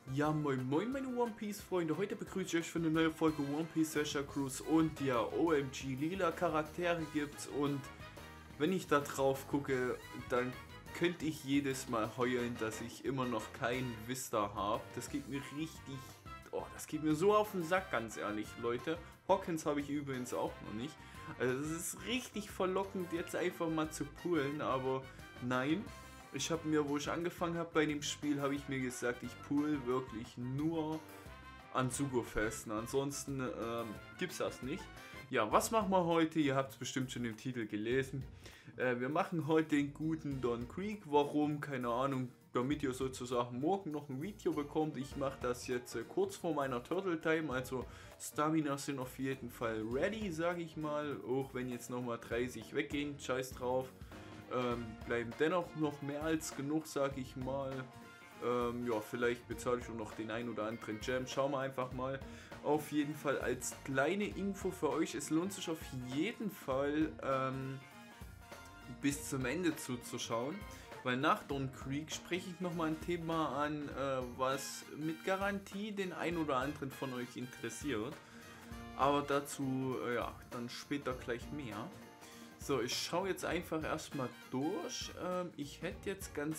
Ja, moin moin meine One Piece Freunde, heute begrüße ich euch für eine neue Folge One Piece Treasure Cruise und ja, OMG, lila Charaktere gibt's und wenn ich da drauf gucke, dann könnte ich jedes Mal heulen, dass ich immer noch keinen Vista habe. Das geht mir richtig, das geht mir so auf den Sack, ganz ehrlich, Leute. Hawkins habe ich übrigens auch noch nicht. Also es ist richtig verlockend, jetzt einfach mal zu pullen, aber nein. Ich habe mir, wo ich angefangen habe bei dem Spiel, habe ich mir gesagt, ich pool wirklich nur an Sugo-Festen. Ansonsten gibt es das nicht. Ja, was machen wir heute? Ihr habt es bestimmt schon im Titel gelesen. Wir machen heute den guten Don Krieg. Warum? Keine Ahnung. Damit ihr sozusagen morgen noch ein Video bekommt. Ich mache das jetzt kurz vor meiner Turtle Time. Also Stamina sind auf jeden Fall ready, sage ich mal. Auch wenn jetzt nochmal 30 weggehen. Scheiß drauf. Bleiben dennoch noch mehr als genug, sage ich mal. Ja, vielleicht bezahle ich auch noch den ein oder anderen Gem. Schauen wir einfach mal. Auf jeden Fall als kleine Info für euch, es lohnt sich auf jeden Fall bis zum Ende zuzuschauen. Weil nach Don Krieg spreche ich nochmal ein Thema an, was mit Garantie den ein oder anderen von euch interessiert. Aber dazu, ja, dann später gleich mehr. So, ich schaue jetzt einfach erstmal durch. Ich hätte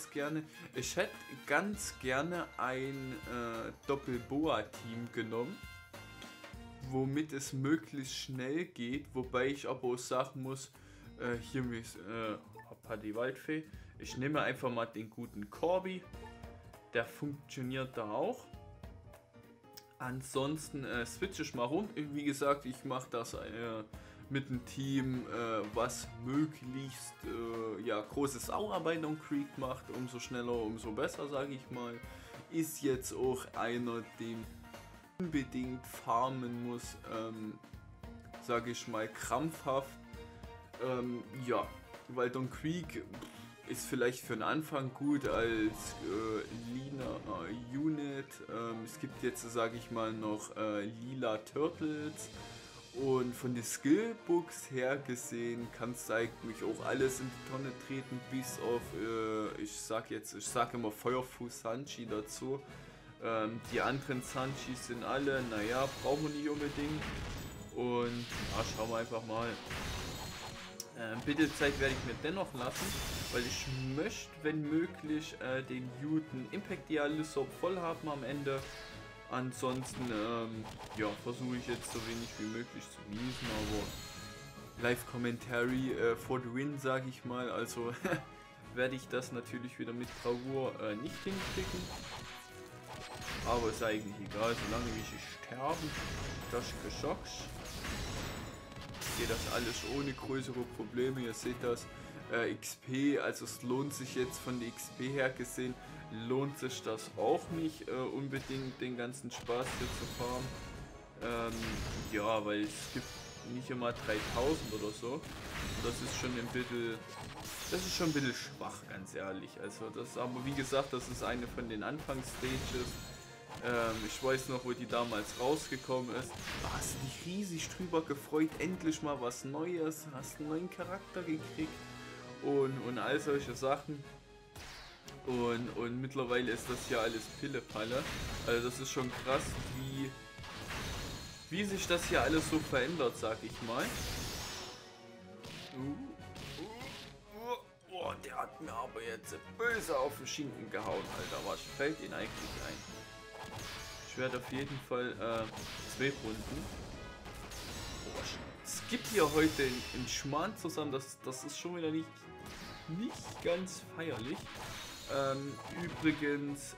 ganz gerne ein Doppel-Boa-Team genommen, womit es möglichst schnell geht, wobei ich aber auch sagen muss, hier mit Hoppa die Waldfee, ich nehme einfach mal den guten Corby, der funktioniert da auch. Ansonsten switche ich mal rum. Wie gesagt, ich mache das mit einem Team, was möglichst ja, große Sauerarbeit Don Krieg macht. Umso schneller, umso besser, sage ich mal. Ist jetzt auch einer, den unbedingt farmen muss, sage ich mal, krampfhaft. Ja, weil Don Krieg ist vielleicht für den Anfang gut als Lina Unit. Es gibt jetzt, sage ich mal, noch lila Turtles. Und von den Skillbooks her gesehen kannst du eigentlich auch alles in die Tonne treten, bis auf, ich sag immer Feuerfuß Sanchi dazu. Die anderen Sanchis sind alle, naja, brauchen wir nicht unbedingt. Und ja, schauen wir einfach mal. Battlezeit werde ich mir dennoch lassen, weil ich möchte, wenn möglich, den Newton Impact Dialysop voll haben am Ende. Ansonsten ja, versuche ich jetzt so wenig wie möglich zu niesen, aber Live-Commentary for the win, sage ich mal. Also werde ich das natürlich wieder mit Bravour nicht hinkriegen. Aber ist eigentlich egal, solange wie ich sterben, das geschockt. Geht das alles ohne größere Probleme, ihr seht das. XP, also es lohnt sich jetzt von der XP her gesehen, lohnt sich das auch nicht unbedingt den ganzen Spaß hier zu farmen. Ja, weil es gibt nicht immer 3000 oder so. Das ist schon ein bisschen schwach, ganz ehrlich. Also das, aber wie gesagt, das ist eine von den Anfangsstages. Ich weiß noch, wo die damals rausgekommen ist. Da hast du dich riesig drüber gefreut, endlich mal was Neues, hast einen neuen Charakter gekriegt und all solche Sachen. Und mittlerweile ist das ja alles Pillepalle. Also das ist schon krass, wie sich das hier alles so verändert, sag ich mal. Oh, der hat mir aber jetzt böse auf den Schinken gehauen, Alter. Was fällt ihm eigentlich ein? Ich werde auf jeden Fall 2 Runden. Oh, es gibt hier heute einen Schmarrn zusammen, das ist schon wieder nicht ganz feierlich. Übrigens,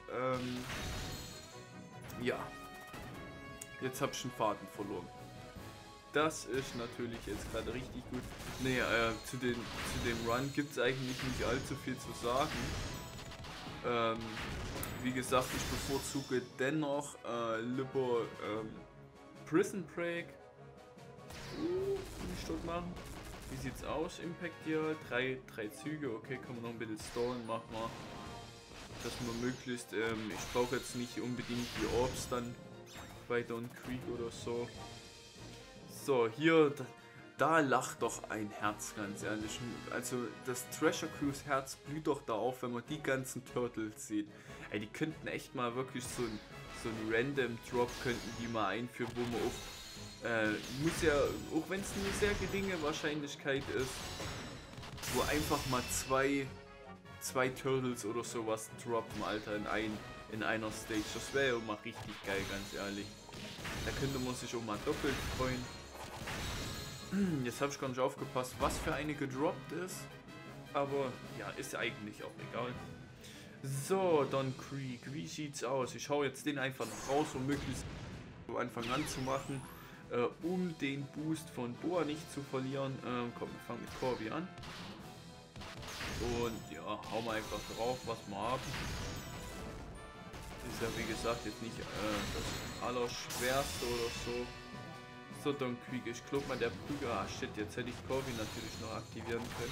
ja, jetzt habe ich den Faden verloren. Das ist natürlich jetzt gerade richtig gut. Nee, zu dem Run gibt es eigentlich nicht allzu viel zu sagen. Wie gesagt, ich bevorzuge dennoch lieber Prison Break. Nicht dort machen. Wie sieht's aus? Impact hier, 3 Züge, okay, kann man noch ein bisschen stallen, machen wir. Dass man möglichst, ich brauche jetzt nicht unbedingt die Orbs dann bei Don Krieg oder so. So, hier, da lacht doch ein Herz, ganz ehrlich. Also das Treasure Cruise Herz blüht doch da auf, wenn man die ganzen Turtles sieht. Ey, die könnten echt mal wirklich so ein so ein Random Drop könnten die mal einführen, wo man auf muss ja, auch wenn es eine sehr geringe Wahrscheinlichkeit ist, wo einfach mal zwei Turtles oder sowas droppen, Alter, in einer Stage. Das wäre ja mal richtig geil, ganz ehrlich. Da könnte man sich auch mal doppelt freuen. Jetzt habe ich gar nicht aufgepasst, was für eine gedroppt ist. Aber ja, ist ja eigentlich auch egal. So, Don Creek, wie sieht's aus? Ich hau jetzt den einfach noch raus, um möglichst am Anfang an zu machen, um den Boost von Boa nicht zu verlieren. Komm, wir fangen mit Corby an. Und ja, hauen wir einfach drauf, was wir haben. Ist ja wie gesagt jetzt nicht das Allerschwerste oder so. So, Don Creek, ich glaube mal der Prüger. Ah shit, jetzt hätte ich Corby natürlich noch aktivieren können.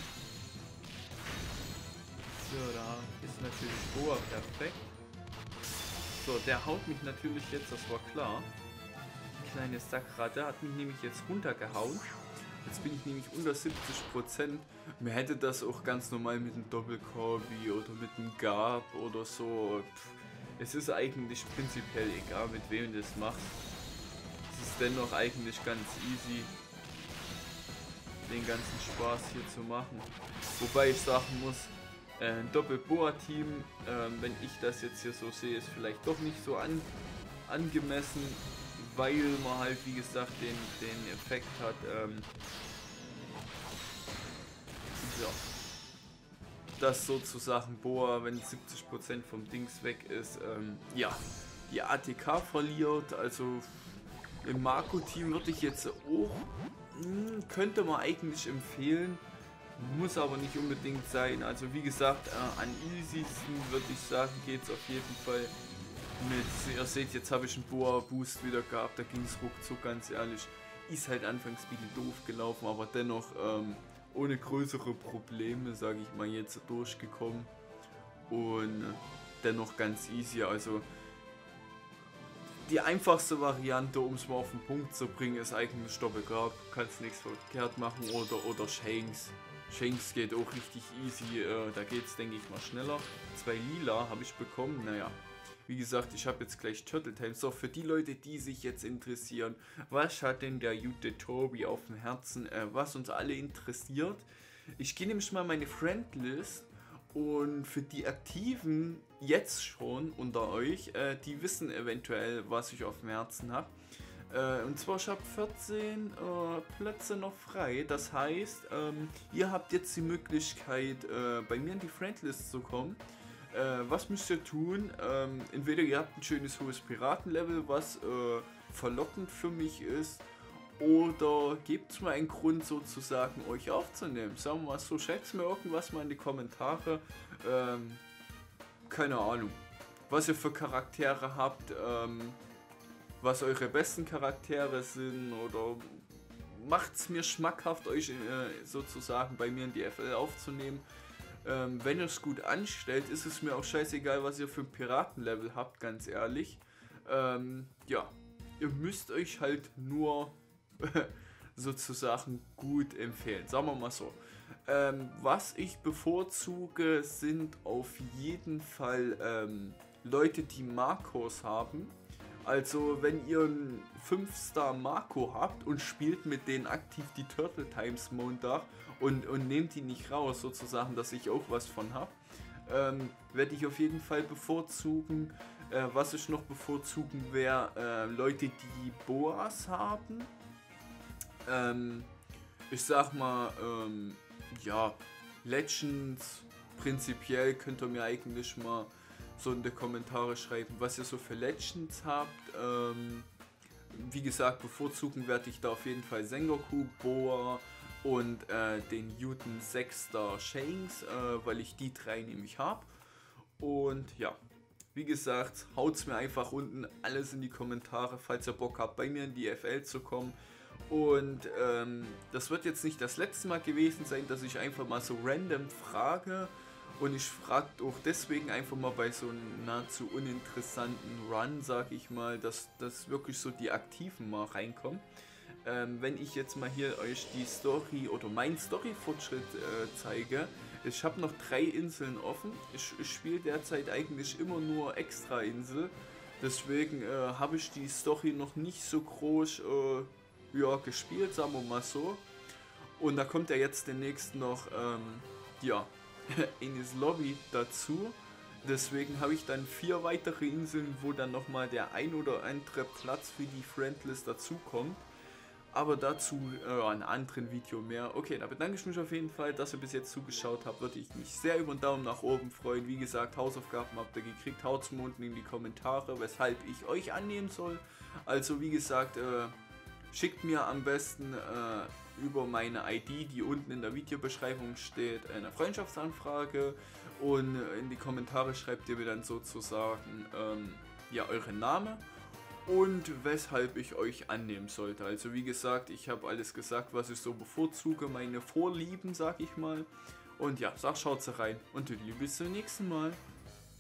So, da ist natürlich Boa perfekt. So, der haut mich natürlich jetzt, das war klar. Kleine Sackratte hat mich nämlich jetzt runtergehauen. Jetzt bin ich nämlich unter 70%. Mir hätte das auch ganz normal mit einem Doppel-Corby oder mit einem Gab oder so. Es ist eigentlich prinzipiell egal, mit wem du das machst. Es ist dennoch eigentlich ganz easy, den ganzen Spaß hier zu machen. Wobei ich sagen muss, ein Doppel-Boa-Team, wenn ich das jetzt hier so sehe, ist vielleicht doch nicht so angemessen, weil man halt wie gesagt den Effekt hat, ja, dass sozusagen Boa, wenn 70% vom Dings weg ist, ja, die ATK verliert. Also im Marco-Team würde ich jetzt auch, könnte man eigentlich empfehlen, muss aber nicht unbedingt sein. Also wie gesagt, an easiesten würde ich sagen, geht es auf jeden Fall mit, ihr seht, jetzt habe ich einen Boa-Boost wieder gehabt, da ging es ruckzuck, ganz ehrlich. Ist halt anfangs ein bisschen doof gelaufen, aber dennoch ohne größere Probleme, sage ich mal, jetzt durchgekommen. Und dennoch ganz easy, also die einfachste Variante, um es mal auf den Punkt zu bringen, ist eigentlich Doppelgrab, kannst nichts verkehrt machen, oder Shanks. Shanks geht auch richtig easy, da geht es denke ich mal schneller. 2 Lila habe ich bekommen, naja. Wie gesagt, ich habe jetzt gleich Turtle Time. So, für die Leute, die sich jetzt interessieren, was hat denn der gute Tobi auf dem Herzen, was uns alle interessiert. Ich gehe nämlich mal meine Friendlist und für die Aktiven jetzt schon unter euch, die wissen eventuell, was ich auf dem Herzen habe. Und zwar, ich habe 14 Plätze noch frei. Das heißt, ihr habt jetzt die Möglichkeit, bei mir in die Friendlist zu kommen. Was müsst ihr tun? Entweder ihr habt ein schönes hohes Piratenlevel, was verlockend für mich ist, oder gebt mir einen Grund sozusagen, euch aufzunehmen. Sagen wir mal so, schreibt mir irgendwas mal in die Kommentare. Keine Ahnung, was ihr für Charaktere habt, was eure besten Charaktere sind, oder macht es mir schmackhaft, euch sozusagen bei mir in die FL aufzunehmen. Wenn ihr es gut anstellt, ist es mir auch scheißegal, was ihr für ein Piratenlevel habt, ganz ehrlich. Ja, ihr müsst euch halt nur sozusagen gut empfehlen, sagen wir mal so. Was ich bevorzuge, sind auf jeden Fall Leute, die Marcos haben. Also wenn ihr einen 5-Star Marco habt und spielt mit denen aktiv die Turtle Times Montag und nehmt die nicht raus, sozusagen, dass ich auch was von habe, werde ich auf jeden Fall bevorzugen. Was ich noch bevorzugen wäre, Leute, die Boas haben. Ich sag mal, ja, Legends, prinzipiell könnt ihr mir eigentlich mal so in die Kommentare schreiben, was ihr so für Legends habt. Wie gesagt, bevorzugen werde ich da auf jeden Fall Sengoku, Boa und den Newton 6-Star Shanks, weil ich die 3 nämlich habe. Und ja, wie gesagt, haut's mir einfach unten alles in die Kommentare, falls ihr Bock habt, bei mir in die FL zu kommen. Und das wird jetzt nicht das letzte Mal gewesen sein, dass ich einfach mal so random frage. Und ich frage auch deswegen einfach mal bei so einem nahezu uninteressanten Run, sag ich mal, dass wirklich so die Aktiven mal reinkommen. Wenn ich jetzt mal hier euch die Story oder meinen Story-Fortschritt zeige, ich habe noch 3 Inseln offen. Ich spiele derzeit eigentlich immer nur Extra-Insel. Deswegen habe ich die Story noch nicht so groß ja, gespielt, sagen wir mal so. Und da kommt ja jetzt demnächst noch ja, Enies Lobby dazu. Deswegen habe ich dann 4 weitere Inseln, wo dann nochmal der ein oder andere Platz für die Friendlist dazukommt. Aber dazu in einem anderen Video mehr. Okay, da bedanke ich mich auf jeden Fall, dass ihr bis jetzt zugeschaut habt. Würde ich mich sehr über einen Daumen nach oben freuen. Wie gesagt, Hausaufgaben habt ihr gekriegt. Haut's mal unten in die Kommentare, weshalb ich euch annehmen soll. Also wie gesagt, schickt mir am besten über meine ID, die unten in der Videobeschreibung steht, eine Freundschaftsanfrage. Und in die Kommentare schreibt ihr mir dann sozusagen ja, euren Namen und weshalb ich euch annehmen sollte. Also wie gesagt, ich habe alles gesagt, was ich so bevorzuge, meine Vorlieben, sag ich mal. Und ja, schaut rein und bis zum nächsten Mal.